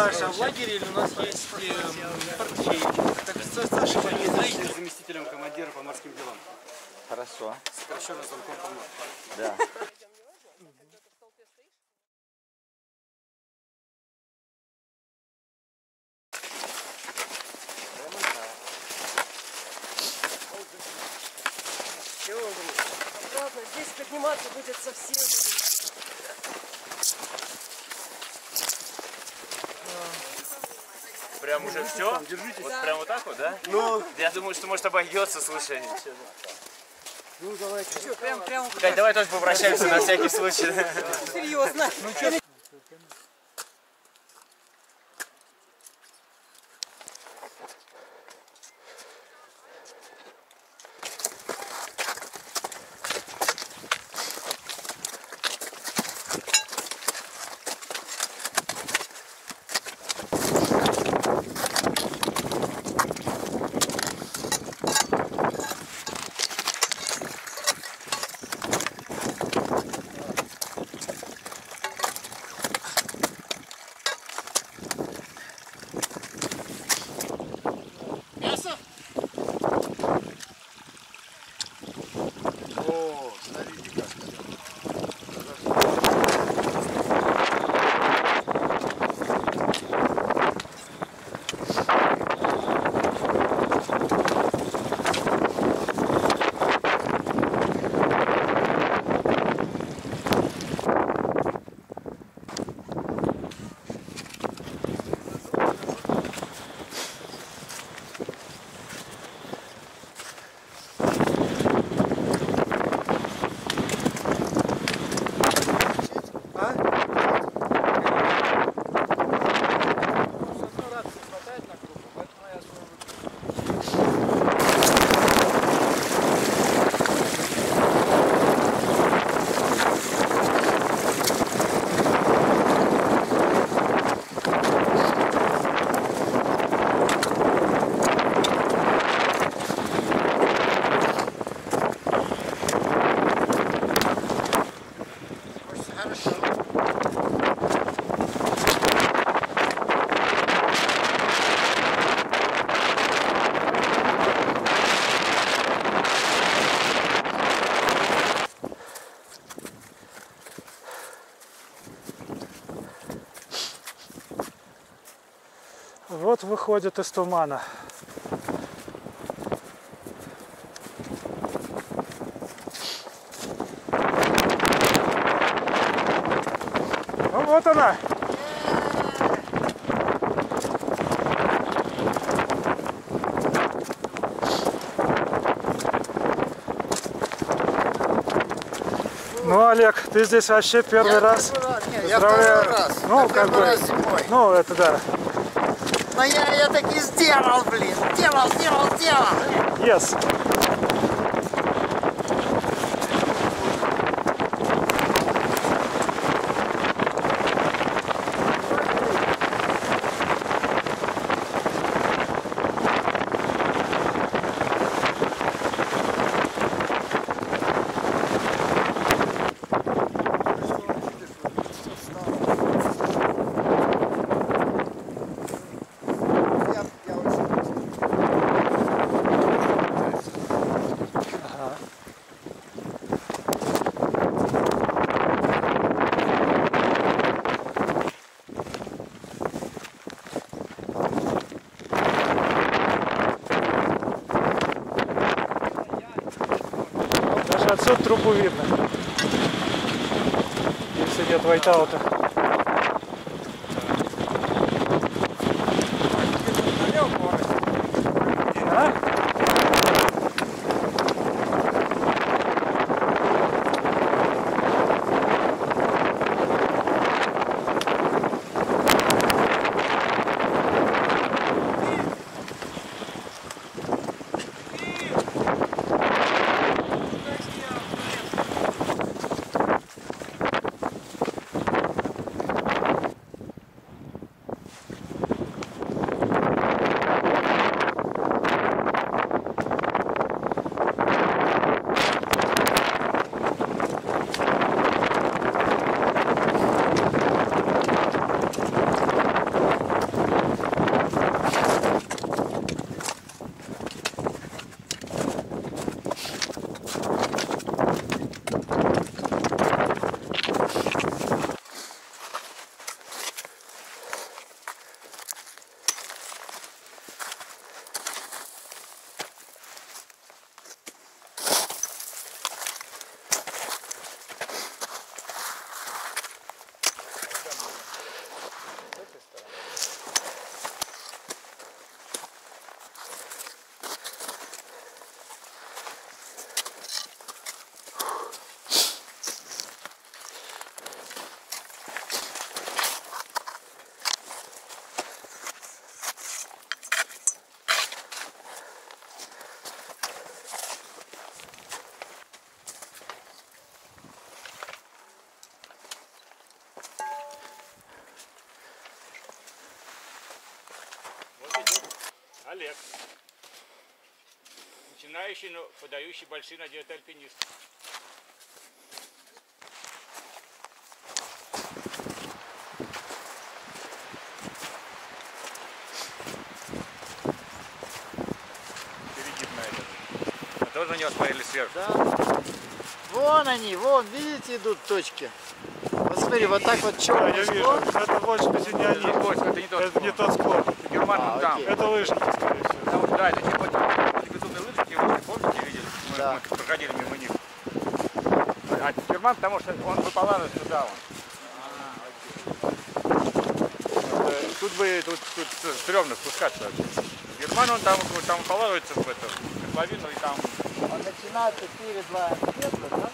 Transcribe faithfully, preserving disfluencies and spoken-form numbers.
Саша, в лагере у нас есть портфель. Так Саша будет заместителем командира по морским делам. Хорошо. Сокращенно замком помор. Да. Обратно, здесь подниматься будет совсем. Прям уже все? Держитесь. Вот прям вот так вот, да? Ну, Я думаю, что может обойдется, слушай. ну давайте. Что, прям, прям. Кать, давай тоже попрощаемся на всякий случай. Серьезно. Ну, что? Вот выходит из тумана. Ну вот она. Ну, Олег, ты здесь вообще первый Я раз. первый раз. Нет, Поздравляю. я второй раз. Ну, я как первый бы. раз зимой. Ну, это да. Но я, я таки сделал, блин. Сделал, сделал, сделал. Yes. Даже отсюда трубу видно, если нет вайтаута. А? Олег. Начинающий, но подающий большие надежды альпинист. Перейдет на этот. Мы тоже на него смотрели сверху. Да. Вон они, вон, видите, идут точки. Вот смотри, вот так вот Да, черный я вижу. склон. Это больше не Это не они. Кольск, это не тот Это не склон. тот склон. Герман А, вон там. окей. Это лыжники, скорее всего. Там, да, это типа эти безумные лыжники, вы помните, видели? Мы, Да. мы проходили мимо них. А Герман, потому что он выползает сюда. Он. Вот, э, тут бы тут, тут стрёмно спускаться вообще. Герман, он там, там выползается в эту котловину и там. Он начинается перед вами, да?